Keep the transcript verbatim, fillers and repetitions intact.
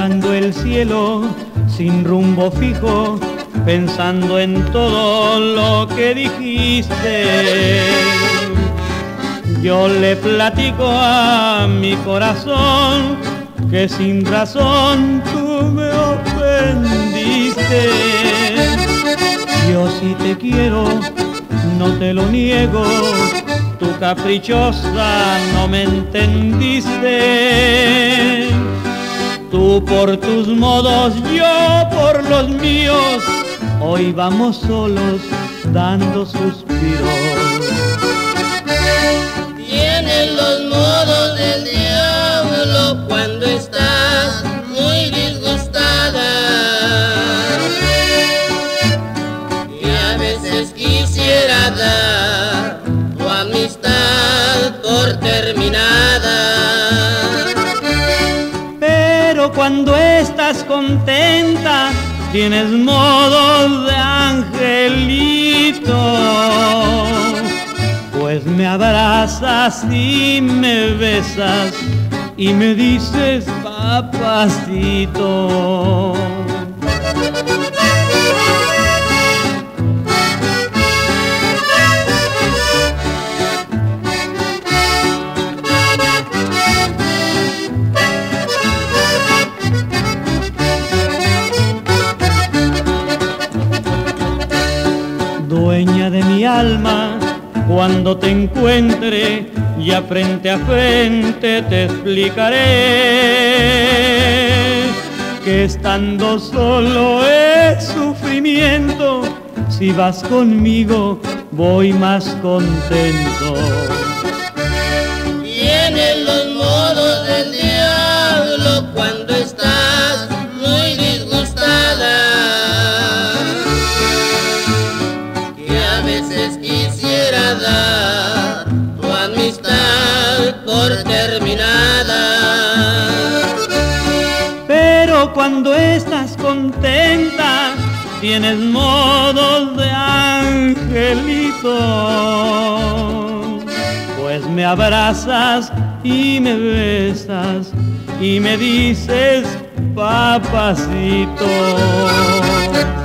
mirando el cielo sin rumbo fijo, pensando en todo lo que dijiste. Yo le platico a mi corazón que sin razón tú me ofendiste. Yo sí te quiero, no te lo niego, tú caprichosa no me entendiste. Tú por tus modos, yo por los míos, hoy vamos solos dando suspiros. Tienes los modos del diablo cuando estás muy disgustada, y a veces quisiera dar tu amistad por terminada. Pero cuando estás contenta, tienes modos de angelito, pues me abrazas y me besas y me dices papacito. Dueña de mi alma, cuando te encuentre, ya frente a frente te explicaré que estando solo es sufrimiento, si vas conmigo voy más contento. Tienes los modos del diablo cuando estás muy disgustada, que a veces quisiera dar tu amistad por terminada. Pero cuando estás contenta, tienes modos de angelito, pues me abrazas y me besas y me dices papacito.